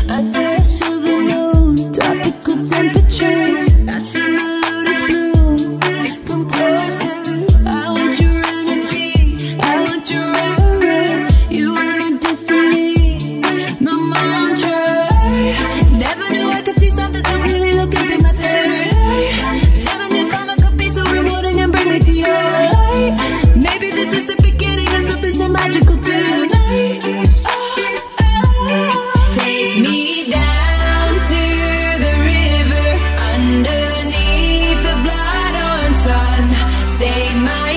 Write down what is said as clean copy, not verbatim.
I dance to the moon, tropical temperature. I feel my lotus bloom. Come closer. I want your energy. I want your aura. You are my destiny, my mantra. Never knew I could see something so really looking through my third eye. Never knew karma could be so rewarding and bring me to your light. Maybe this is the beginning of something so magical tonight. Take me down to the river, underneath the blood-orange sun. Say my